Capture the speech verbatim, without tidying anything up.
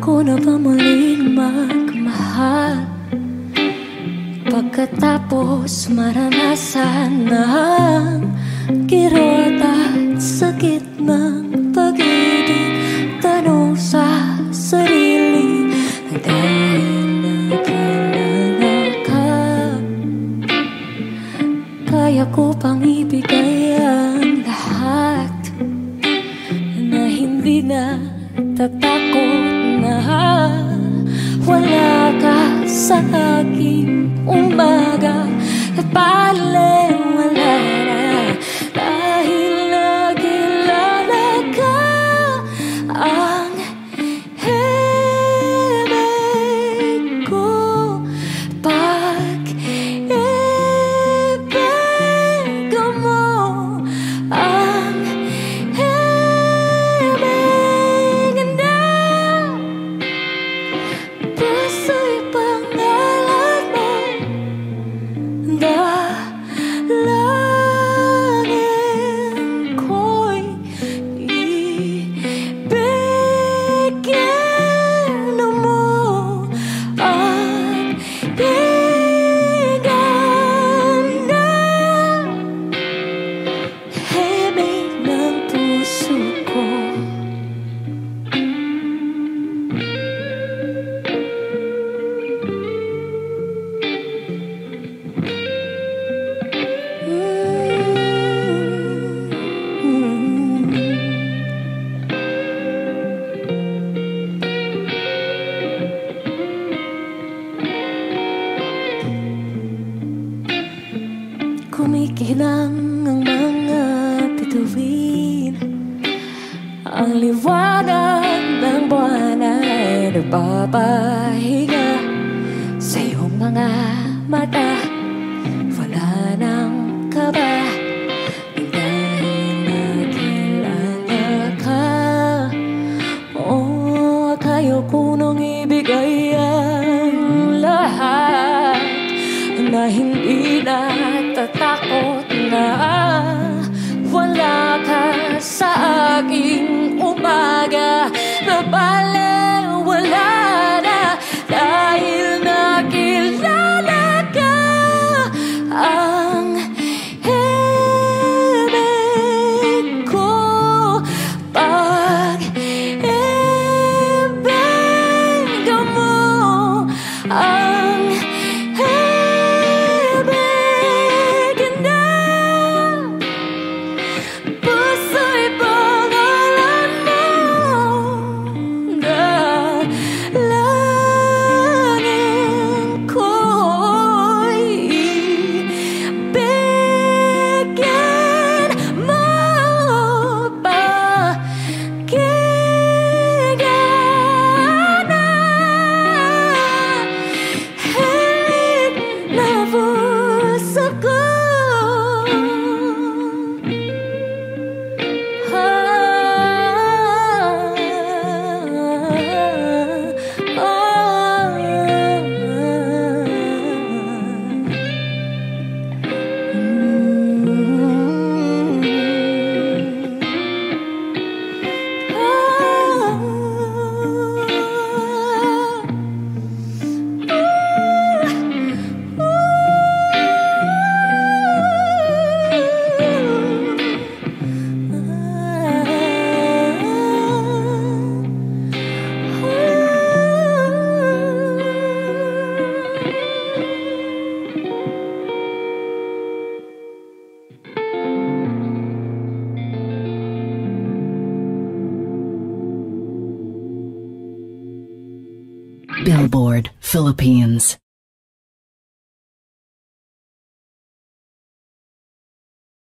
ko na ba muling magmahal? Pagkatapos maranasan na ang kirot at sakit ng pag-ibig, tanong sa sarili dahil nakilala ka, kaya ko pang ibigay ang lahat na hindi na tatakot na wala ka sa aking umaga. At pala wala na dahil nakilala ka, ang himig ko. Pag-ibig mo, ang himig na puso'y pangalan mo. Dalangin ko'y ibigin mo at bigyan na himig ng puso ko. Kumikinang ang mga bituin, ang liwanag ng buwan ay nagpapahinga sa iyong mga mata. Wala nang kaba dahil nakilala ka. Oh, kayo ko nang ibigay ang lahat na hindi na tatakot na wala ka sa aking umaga. Na bale wala na dahil nakilala ka, ang himig ko. Pag-ibig mo, ang himig na puso'y pangalan mo. Dalangin ko'y ibigin mo, pakinggan na himig na puso ko. Billboard Philippines.